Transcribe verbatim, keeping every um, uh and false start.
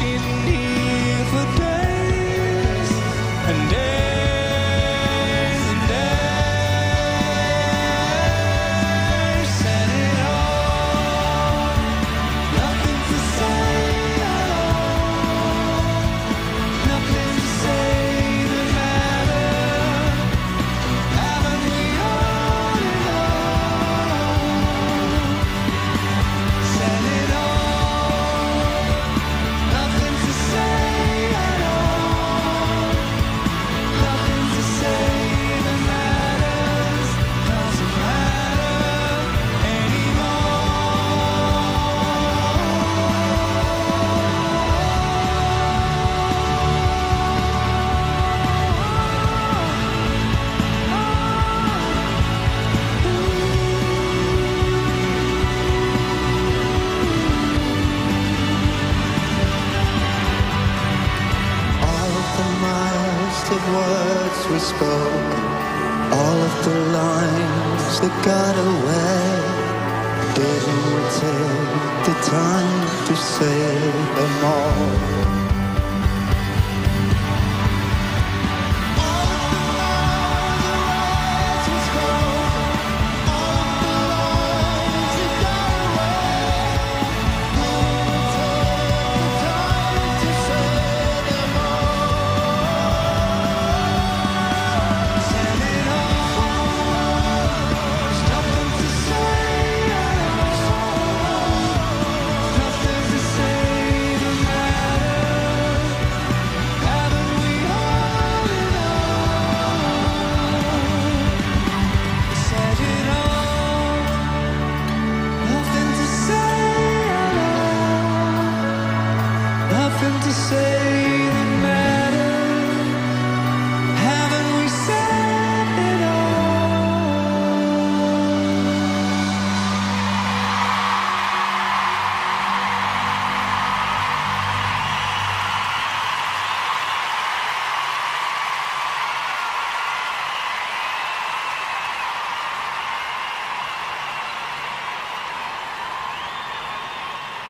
sitting here for days and days and days. Said it all, nothing to say at all, nothing to say that matters. Haven't we all enough? Said it all, nothing to say at all, nothing to say that matters. Doesn't matter all of the miles of words we spoke, all of the lines that got away. Didn't we take the time to say them